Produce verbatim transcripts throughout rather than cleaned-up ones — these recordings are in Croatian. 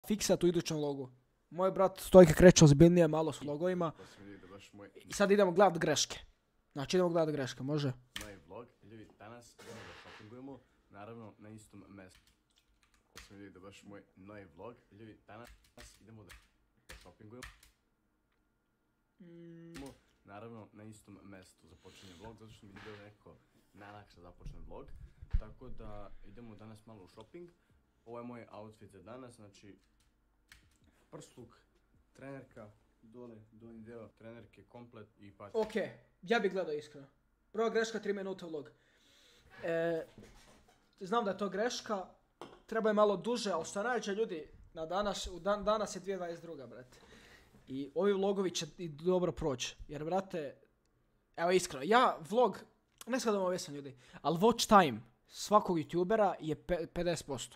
fiksat u idućem vlogu. Moj brat Stojke kreće ozbiljnije malo s vlogovima. I sad idemo gledat greške. Znači idemo gledat greške, može? Novi vlog, ljudi, danas idemo da shoppingujemo, naravno na istom mjestu. Smo vidjeli da baš moj novi vlog, ljudi, danas idemo da shoppingujemo. Mm. Naravno na istom mjestu započinje vlog, zato što mi je bilo nekako najlakše započne vlog. Tako da idemo danas malo u shopping. Ovo je moj outfit za danas, znači prsluk, trenerka, dole, donji deo, trenerke, komplet i pač. Ok, ja bih gledao iskreno. Prva greška, tri minuta vlog. E, znam da je to greška, treba je malo duže, ali što najveće ljudi, na danas, u dan, danas je dvije tisuće dvadeset druga brate. I ovi vlogovi će i dobro proći, jer brate, evo iskreno, ja vlog, ne sad da vam ovesam ljudi, ali watch time svakog youtubera je pedeset posto.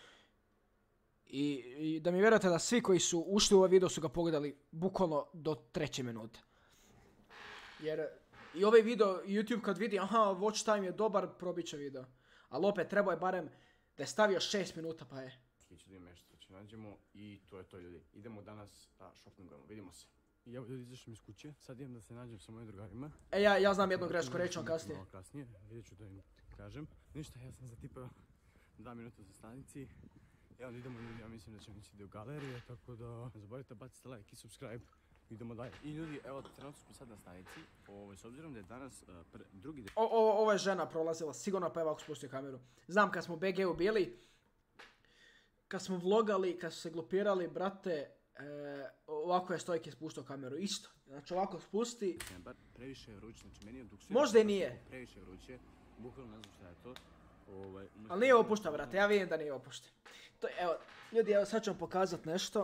I, I da mi vjerujete da svi koji su ušli u ovaj video su ga pogledali bukvalno do treće minute. Jer i ovaj video, YouTube kad vidi, aha, watch time je dobar, probit će video. Ali opet, trebao je barem da je stavio šest minuta, pa je. Sljedeće dvije mjesto će nađemo i to je to ljudi. Idemo danas da shoppingujemo, vidimo se. I evo ljudi, izašao mi iz kuće, sad idem da se nađem sa mojim drugarima. E, ja, ja znam jednu grešku, reći vam kasnije. Malo kasnije, vidjet ću da im kažem. Ništa, ja sam zatipao dva minuta za stanici. Evo idemo ljudi, ja mislim da ćemo ići do galerije, tako da ne zaboravite bacite like i subscribe. Idemo dalje. I ljudi, evo trenutno smo sad na stanici, ovo, s obzirom da je danas uh, pr drugi dan. Ovo je žena prolazila, sigurno pa evo ako spustio kameru. Znam kad smo u B G-u bili, kad smo vlogali, kad su se glupirali, brate, e, ovako je Stojke spuštao kameru, isto. Znači ovako spusti. Previše je vruće, znači meni je dok se... Možda i nije. Previše je vruće, bukvalno ne znam šta je to. Ovaj, ali nije opušta, brate, ja vidim da nije opušta. To, evo, ljudi, evo sad ću vam pokazat nešto.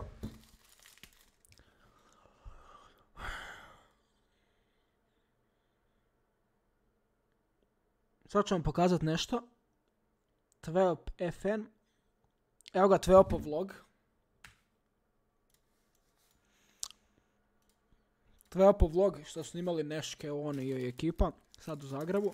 Sad ću vam pokazat nešto. Tveop F N. Evo ga Tveopov vlog. Tveopov vlog što su snimali Neške, on i ekipa. Sad u Zagrebu.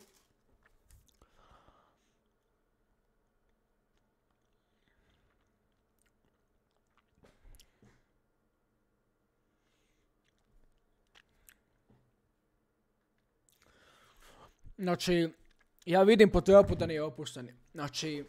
Znači, ja vidim po Tveopu da nije opušten. Znači,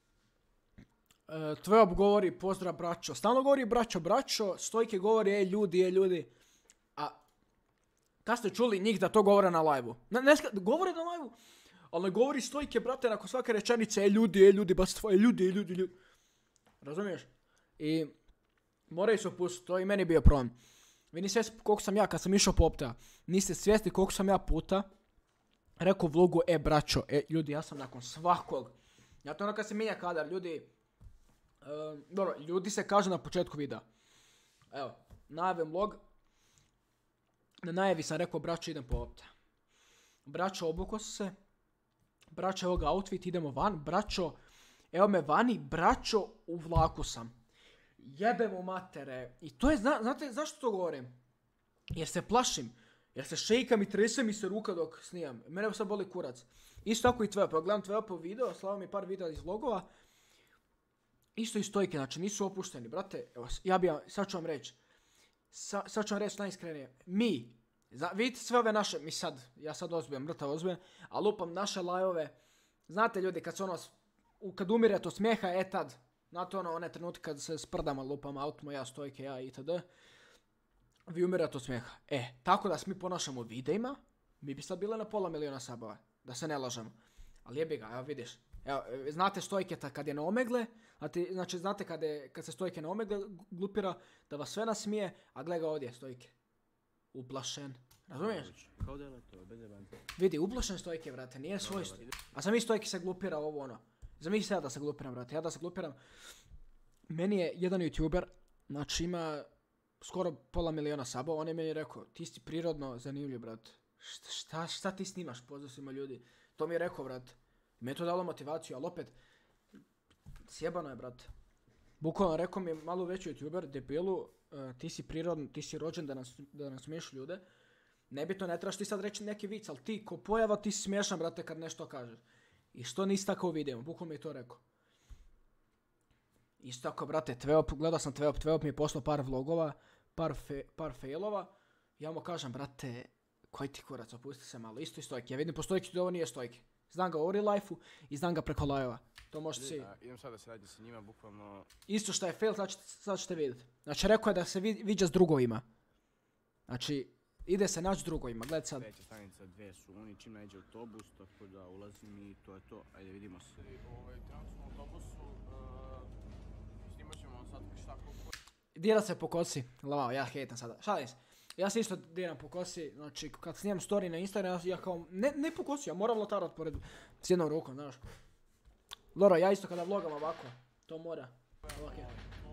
e, Tveop govori pozdrav braćo. Stalno govori braćo, braćo. Stojke govori ej ljudi, ej ljudi. A kad ste čuli njih da to govore na live-u? Ne, ne, govore na live-u, ali ne govori Stojke, brate, nakon svake rečenice ej ljudi, ej ljudi, bas tvoje ljudi, ej ljudi, ljudi. Razumiješ? I moraju se opustiti, to i meni bio problem. Vi niste svjesni koliko sam ja, kad sam išao po Optea, niste svjesni koliko sam ja puta rekao u vlogu, e braćo, e ljudi, ja sam nakon svakog, ja to ono kad se mijenja kadar, ljudi, uh, dobro, ljudi se kažu na početku videa. Evo, najavim vlog, na najavi sam rekao, braćo, idem po Optea. Braćo, obuko se, braćo, evo ga outfit, idemo van, braćo, evo me vani, braćo, u vlaku sam. Jebem u matere. I to je, zna, znate, zašto to govorim? Jer se plašim. Jer se šejkam i trese mi se ruka dok snijam. Mene sad boli kurac. Isto tako i Tveop. Ja gledam Tveopov video, slavo mi par videa iz vlogova. Isto i Stojke, znači nisu opušteni. Brate, evo, ja bi, sad ću vam reći. Sa, sad ću vam reći najiskrenije. Mi, za, vidite sve ove naše, mi sad, ja sad ozbijem, mrtav ozbijem, a lupam naše live-ove. Znate ljudi, kad se ono, kad umirete od smijeha, e tad. Znate ono, one trenutke kad se sprdamo, lupam auto, ja, Stojke, ja, itd. Vi umirate od smijeha. E, tako da se mi ponašamo u videima, mi bi sad bili na pola miliona sabova, da se ne lažemo. Ali jebi ga, evo vidiš. Evo, znate Stojketa kad je na omegle, znači, znači znate kad, je, kad se Stojke na omegle glupira, da vas sve nasmije, a gle ga ovdje Stojke. Ublašen. Razumiješ? Kao da je leto, bez jebanja. Vidi, ublašen Stojke, vrate, nije svoj Stojke. A sam i Stojke se glupira ovo ono. Zamisli se ja da se glupiram, vrate, ja da se glupiram. Meni je jedan youtuber, znači ima skoro pola miliona sabova, on je meni rekao, ti si prirodno zanimljiv, brate. Šta, šta, šta ti snimaš, pozdrav ljudi. To mi je rekao, brate. Mi je to dalo motivaciju, ali opet, sjebano je, brate. Bukvalno rekao mi je malo veći youtuber, debilu, uh, ti si prirodno, ti si rođen da nas, da nas smiješ ljude. Nebitno, ne trebaš ti sad reći neki vic, ali ti ko pojava ti si smiješan, brate, kad nešto kažeš. I što nisi tako u videu, bukvalno mi je to rekao. Isto tako, brate, Tveop, gledao sam Tveop, Tveop mi je poslao par vlogova, par, fe, par failova. Ja mu kažem, brate, koji ti kurac, opusti se malo, isto i stojke. Ja vidim po stojki da ovo nije stojke. Znam ga u real life-u i znam ga preko live-a. To možete si... Idem sad da se radim sa njima, bukvalno... Isto što je fail, sad, sad ćete vidjeti. Znači, rekao je da se vid, viđa s drugovima. Znači, ide se naći s drugovima, gledaj sad. Treća stanica, dve su oni, čim nađe autobus, tako da ulazim i to je to. Ajde, vidimo se. Ovaj, trenutno smo u autobusu, uh, snimat ćemo sad šta kako... Dira se po kosi, lao, ja hejtam sada, šalim se. Ja se isto diram po kosi, znači kad snimam story na Instagram, ja kao, ne, ne po kosi, ja moram lotarat pored s jednom rukom, znaš. Loro, ja isto kada vlogam ovako, to mora. Okay.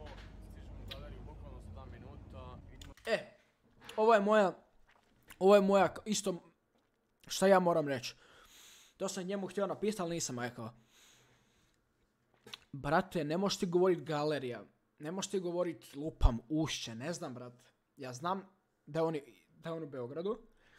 E, ovo je moja, ovo je moja, isto, šta ja moram reći. To sam njemu htio napisati, ali nisam rekao. Brate, ne možeš ti govorit galerija, ne možeš ti govorit lupam ušće, ne znam, brate. Ja znam da je on, da je on u Beogradu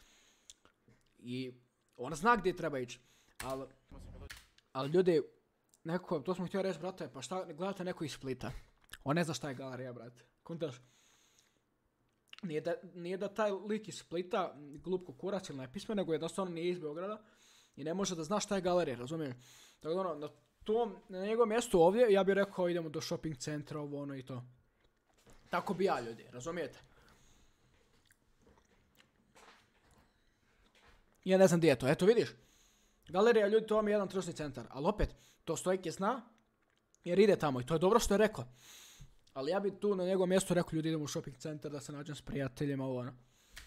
i on zna gdje treba ići, ali, ali ljudi, neko, to smo htio reći, brate, pa šta, gledate neko iz Splita, on ne zna šta je galerija, brate, kontaš. Nije da, nije da taj lik iz Splita, glup kurac ili nepismen, nego jednostavno nije iz Beograda i ne može da zna šta je galerija, razumiješ? Tako da ono, na tom, na njegovom mjestu ovdje, ja bih rekao idemo do shopping centra, ovo ono i to. Tako bi ja, ljudi, razumijete? Ja ne znam gdje je to, eto vidiš. Galerija, ljudi, to vam je jedan tržni centar, ali opet, to Stojke zna, jer ide tamo i to je dobro što je rekao. Ali ja bi tu na njegovom mjestu rekao, ljudi, idemo u shopping centar da se nađem s prijateljima, ovo ono.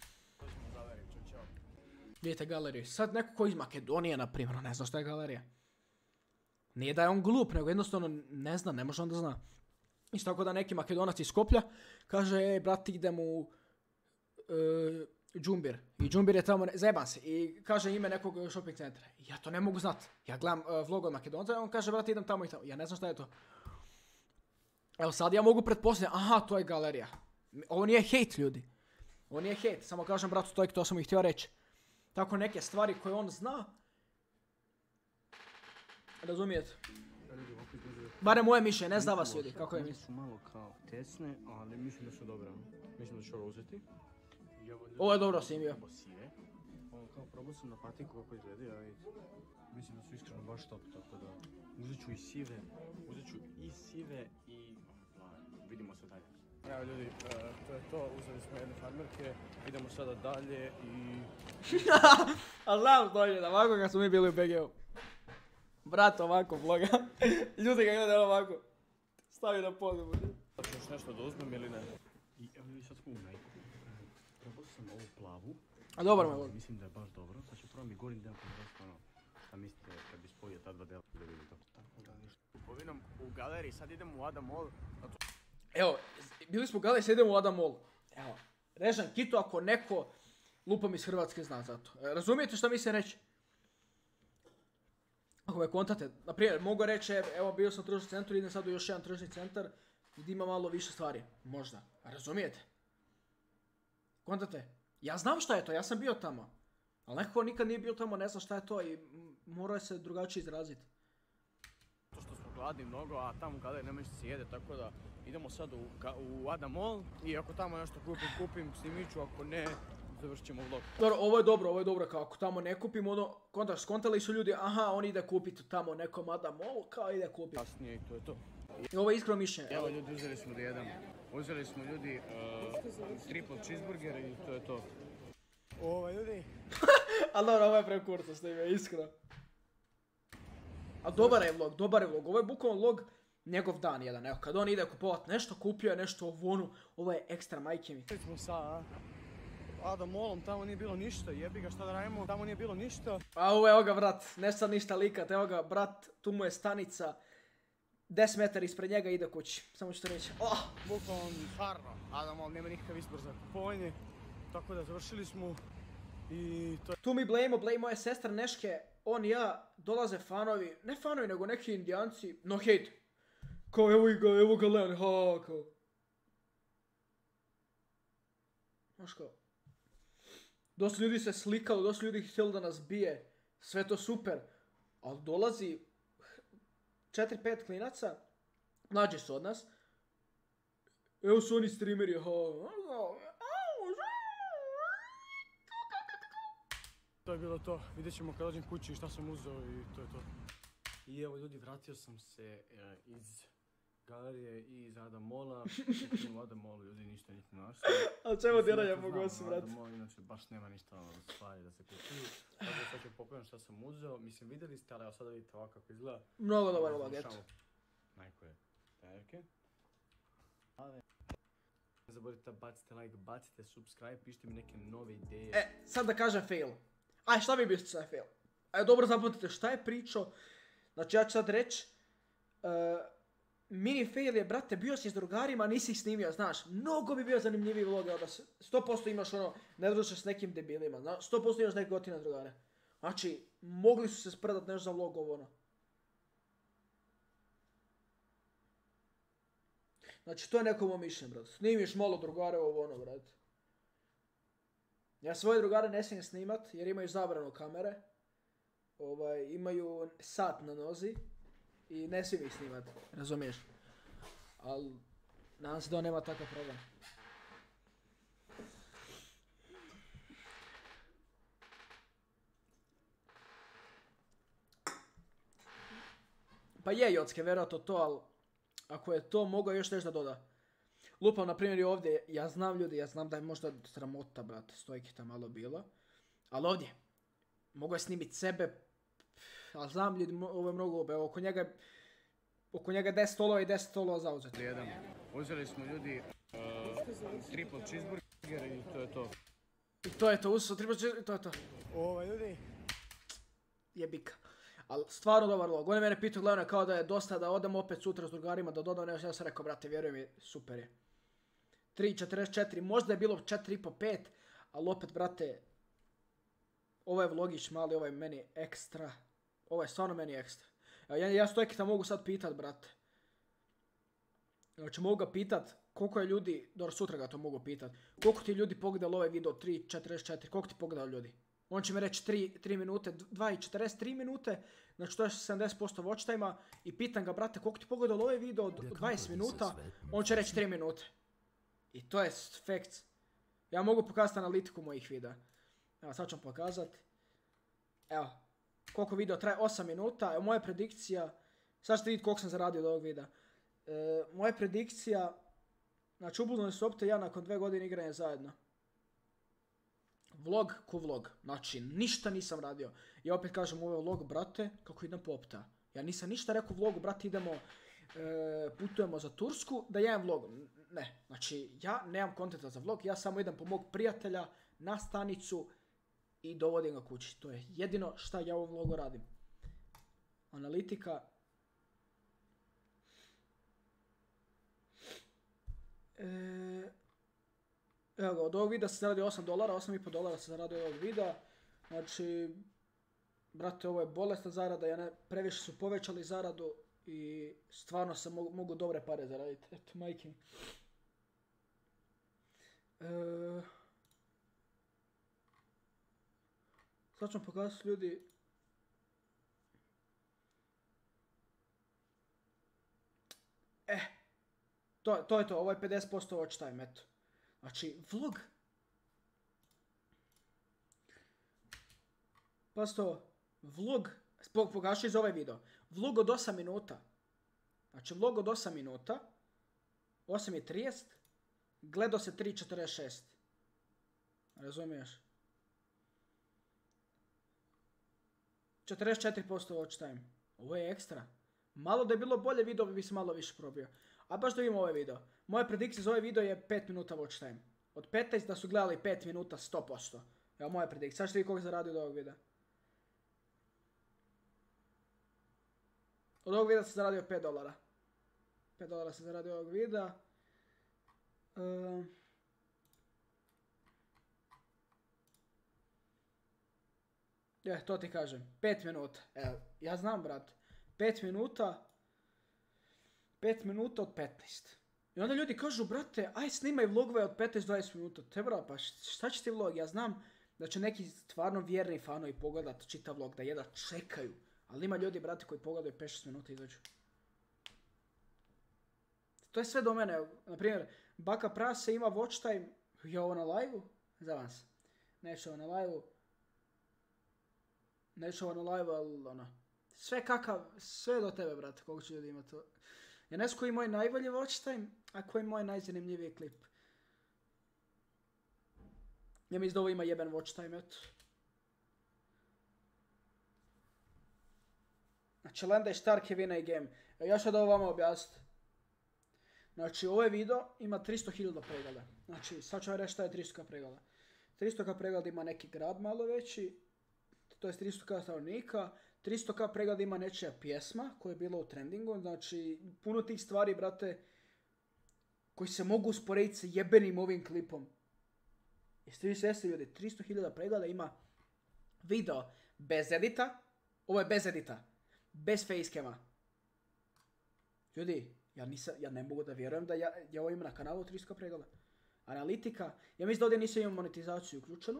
Vidite galeriju, sad neko ko iz Makedonije, na primjer, ne zna šta je galerija. Nije da je on glup, nego jednostavno ne zna, ne može on da zna. Isto tako da neki Makedonac iz Skoplja kaže, ej, brati, idem u e, Džumbir. I Džumbir je tamo, zajebam se, i kaže ime nekog shopping centra. Ja to ne mogu znat. Ja gledam uh, vlog od Makedonca i on kaže, brati, idem tamo i tamo. Ja ne znam šta je to. Evo sad ja mogu pretpostaviti, aha, to je galerija. Ovo nije hejt, ljudi. Ovo nije hejt, samo kažem, bratu, to je to sam ih htio reći. Tako neke stvari koje on zna. Razumijete? Bare moje mišljenje, ne zna vas ljudi, kako je mišljenje. Su malo kao tesne, ali mislim da su dobre. Mislim da ću ovo uzeti. Ovo je dobro snimio. Sive. Ono kao probao sam na patiku kako izgleda, i mislim da su iskreno baš top, tako da uzet ću i sive, uzet ću i sive i plave. Vidimo se dalje. Evo ljudi, uh, to je to, uzeli smo jedne farmerke, idemo sada dalje i... A znam što je, da ovako kad smo mi bili u B G-u. Brat ovako vloga, ljudi ga gledaju ovako, stavi na podu. Hoćeš još nešto da uzmem ili ne? I evo ljudi, sad smo u Nike. Probao sam ovu plavu. A dobar me vod. Mislim da je baš dobro, sad ću probam i gorim deo kontrasta, ono, šta mislite kad bi spojio ta dva dela da vidim to. Tako da ništa. Kupovinom u galeriji, sad idemo u Ada Mall. Evo, bili smo u galeriji, sad idemo u Ada Mall. Evo, Režan Kito ako neko lupam iz Hrvatske zna za to. E, razumijete šta mislim reći? Ako me kontate, naprimjer, mogu reći, evo bio sam u tržnom centru, idem sad u još jedan tržni centar gdje ima malo više stvari, možda, razumijete? Kontate, ja znam šta je to, ja sam bio tamo, ali neko nikad nije bio tamo, ne zna šta je to i mora se drugačije izraziti. To što smo gladni mnogo, a tamo kada nema što se jede, tako da idemo sad u, u Ada Mall i ako tamo nešto kupim, kupim, snimit ću, ako ne, završit ćemo vlog. Dobro, ovo je dobro, ovo je dobro, kao ako tamo ne kupim, ono, kontaš, skontali su ljudi, aha, on ide kupiti tamo nekom Ada Mall, kao ide kupiti. Kasnije i to je to. I ovo je iskreno mišljenje. Evo ljudi, uzeli smo da jedemo. Uzeli smo ljudi uh, triple cheeseburger i to je to. Ovo ljudi. Ali dobro, ovo je prekurca s time, iskreno. A dobar je vlog, dobar je vlog, ovo je bukvalno vlog njegov dan jedan, evo, kad on ide kupovat nešto, kupio je nešto u onu, ovo je ekstra, majke mi. Sad smo sa Ada Mallom, tamo nije bilo ništa, jebi ga šta da radimo, tamo nije bilo ništa. A ovo je, evo ga brat, ne sad ništa likat, evo ga brat, tu mu je stanica, deset metara ispred njega ide kući, samo ću to reći. Oh! Bukvalno stvarno, Ada Mall nema nikakav izbor za kupovanje, tako da završili smo i to je... Tu mi blejimo, blej moje sestra Neške, on i ja, dolaze fanovi, ne fanovi nego neki indijanci, no hate. Kao evo ga, evo ga Leon, ha, kao. Znaš kao. Dosta ljudi se slikalo, dosta ljudi htjeli da nas bije, sve to super, ali dolazi četiri pet klinaca, Mlađi su od nas. Evo su oni streameri, ha. To je bilo to, vidjet ćemo kad dođem kući šta sam uzeo i to je to. I evo ljudi, vratio sam se e, iz galerije i iz Adam Mola. U Adam Molu ljudi ništa niti našli. Ali čemu diranja mogu osim, brate? Adam Mol inače baš nema ništa ono, stvari da se kupuju. Tako da sad ću popravim šta sam uzeo. Mislim vidjeli ste, ali evo sada vidite ovako kako izgleda. Mnogo dobar vlog, eto. Najko je tajerke. Ne zaboravite da bacite like, bacite subscribe, pišite mi neke nove ideje. E, sad da kažem fail. Aj, šta bi bio sad fail? Aj, dobro zapamtite šta je pričao. Znači, ja ću sad reći. Uh, mini fail je, brate, bio si s drugarima, nisi ih snimio, znaš. Mnogo bi bio zanimljiviji vlog, da sto posto imaš ono, ne družiš s nekim debilima, znaš. sto posto imaš neke gotine drugare. Znači, mogli su se spredat nešto za vlog ovo ono. Znači, to je neko moj mišljenje, brate. Snimiš malo drugare ovo ono, brate. Ja svoje drugare ne smijem snimat jer imaju zabranu kamere. Ovaj, imaju sat na nozi i ne smijem ih snimat, razumiješ? Ali, nadam se da on nema takav problem. Pa je Jocke, vjerojatno to, ali ako je to, mogao još nešto da doda. Lupam, na primjer, i ovdje, ja znam ljudi, ja znam da je možda sramota, brate, stojke tam malo bilo. Ali ovdje, mogu je snimit sebe, ali znam ljudi, ovo je mnogo obe, oko njega, oko njega deset stolova i deset stolova zauzeti. Jedan. Uzeli smo ljudi uh, triple cheeseburger i to je to. I to je to, uzeli smo triple cheeseburger i to je to. Ovo ljudi. Jebika. Ali stvarno dobar vlog. On je mene pitao, gledano je kao da je dosta da odem opet sutra s drugarima, da dodam nešto. Ja sam rekao, brate, vjeruj mi, super je. tri četrdeset četiri, možda je bilo četiri i po pet, ali opet, brate, ovo je vlogić mali, ovo je meni ekstra. Ovo je stvarno meni ekstra. Ja, ja Stojkita mogu sad pitat, brate. Znači, mogu ga pitat koliko je ljudi, dobro, sutra ga to mogu pitat, koliko ti ljudi pogledali ovaj video tri četrdeset četiri, koliko ti pogledali ljudi? On će mi reći tri minute, dva i četrdeset tri minute, znači to je sedamdeset posto watch time-a i pitam ga, brate, koliko ti pogledali ovaj video od dvadeset minuta, on će reći tri minute. I to je facts. Ja mogu pokazati analitiku mojih videa. Evo, sad ću vam pokazati. Evo, koliko video traje, osam minuta, evo moja predikcija, sad ćete vidjeti koliko sam zaradio od ovog videa. E, moja predikcija, znači ubuznuli su opet ja nakon dve godine igranja zajedno. Vlog ko vlog, znači ništa nisam radio. Ja opet kažem ovo je vlog, brate, kako idem po opta. Ja nisam ništa rekao vlogu, brate, idemo, e, putujemo za Tursku, da ja imam vlog. Ne, znači ja nemam kontenta za vlog, ja samo idem po mog prijatelja na stanicu i dovodim ga kući. To je jedino šta ja u ovom vlogu radim. Analitika. E... Evo ga, od ovog videa se zaradi osam dolara, osam i pol dolara se zaradi od ovog videa. Znači, brate, ovo je bolesna zarada, ja ne, previše su povećali zaradu i stvarno se mogu, mogu dobre pare zaraditi. Eto, majke mi. E... Sad ću vam pokazati ljudi. Eh, to, to je to, ovo je pedeset posto watch time, eto. Znači, vlog. Pa sto, vlog, pokažu iz ovaj video. Vlog od osam minuta. Znači, vlog od osam minuta. osam i trideset. Gledao se tri četrdeset šest. Razumiješ? četrdeset četiri posto watch time. Ovo je ekstra. Malo da je bilo bolje video bi se malo više probio. A baš da vidimo ovaj video. Moja predikcija za ovaj video je pet minuta watch time. Od petnaest da su gledali pet minuta sto posto. Evo moja predikcija. Sad ćete vidjeti koliko zaradio od ovog videa. Od ovog videa se zaradio pet dolara. pet dolara se zaradio od ovog videa. Um, je, to ti kažem. pet minuta. Evo, ja znam, brat. pet minuta. pet minuta od petnaest. I onda ljudi kažu, brate, aj snimaj vlogove od petnaest do dvadeset minuta. Te bra, pa šta će ti vlog? Ja znam da će neki stvarno vjerni fanovi pogledat čitav vlog, da jedva čekaju. Ali ima ljudi, brate, koji pogledaju pet šest minuta i izađu. To je sve do mene. Naprimjer, Baka Prase ima watch time. Je ovo na live-u? Za vas. Neće ovo na live-u. Neće ovo na live-u, ali ono. Sve kakav, sve do tebe, brate, koliko će ljudi imati to. Ja ne znam koji je moj najbolji watch time, a koji je moj najzanimljiviji klip. Ja mislim da ovo ima jeben watch time, eto. Znači, Landa i Stark je win a game. Ja ću da ovo vama objasniti. Znači, ovaj video ima tristo hiljada pregleda. Znači, sad ću vam reći šta je tristo hiljada pregleda. tristo hiljada pregleda ima neki grad malo veći, to je tristo hiljada stanovnika. tristo hiljada pregleda ima nečija pjesma koja je bila u trendingu. Znači, puno tih stvari, brate, koji se mogu usporediti sa jebenim ovim klipom. Jeste vi svjesni, ljudi? tristo hiljada pregleda ima video bez edita. Ovo je bez edita. Bez facecama. Ljudi, ja, nisam, ja ne mogu da vjerujem da ja, ja ovo imam na kanalu tristo hiljada pregleda. Analitika. Ja mislim da ovdje nisam imao monetizaciju uključenu.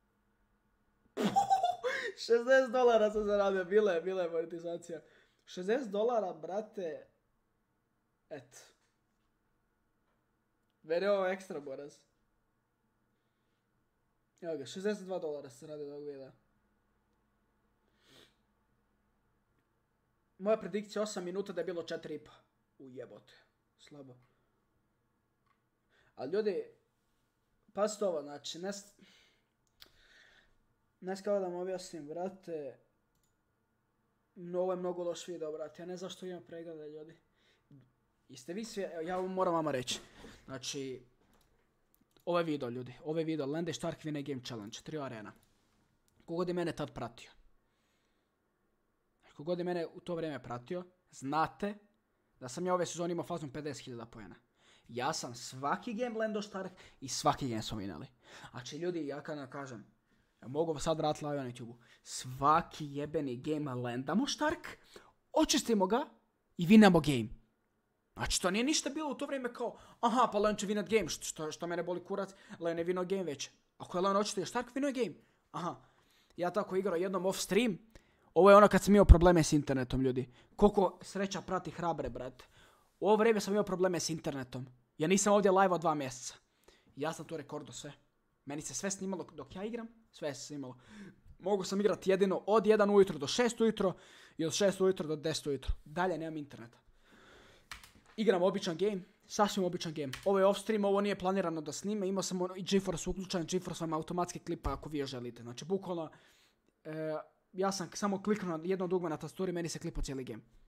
šezdeset dolara sam zaradio, bila je, bila je monetizacija. šezdeset dolara, brate. Eto. Veri ovo ekstra, boraz. Evo ga, šezdeset dva dolara se radi od ovog videa. Moja predikcija osam minuta da je bilo četiri i pol. Ujebote. Slabo. Ali ljudi, pazite ovo, znači, ne... Ne kao da vam objasnim, brate. No, ovo je mnogo loš video, brate. Ja ne znam što imam pregleda, ljudi. Jeste vi svi... Evo, ja moram vama reći. Znači, ovo je video, ljudi. Ovo je video. Landa i Stark win a game challenge. Trio arena. Kogod je mene tad pratio. Kogod je mene u to vrijeme pratio, znate da sam ja ove sezone imao fazom pedeset hiljada poena. Ja sam svaki game Lando Stark i svaki game smo vinali. Znači, ljudi, ja kada kažem, ja mogu sad vratiti live na YouTube-u. Svaki jebeni game landamo Stark, očistimo ga i vinamo game. Znači, to nije ništa bilo u to vrijeme kao, aha, pa Leon će vinat game, što, što, što mene boli kurac, Leon je vinao game već. Ako je Leon očistio Stark, vinao je game. Aha, ja tako igrao jednom off stream. Ovo je ono kad sam imao probleme s internetom, ljudi. Koliko sreća prati hrabre, brate. U ovo vrijeme sam imao probleme s internetom. Ja nisam ovdje live-ao dva mjeseca. Ja sam to rekordo sve. Meni se sve snimalo dok ja igram, sve se snimalo. Mogu sam igrati jedino od jedan ujutro do šest ujutro i od šest ujutro do deset ujutro. Dalje nemam interneta. Igram običan game, sasvim običan game. Ovo je off stream, ovo nije planirano da snime. Imao sam i GeForce uključen, GeForce vam automatski klipa ako vi želite. Znači, bukvalno, e, ja sam samo kliknuo na jedno dugme na tasturi, meni se klipao cijeli game.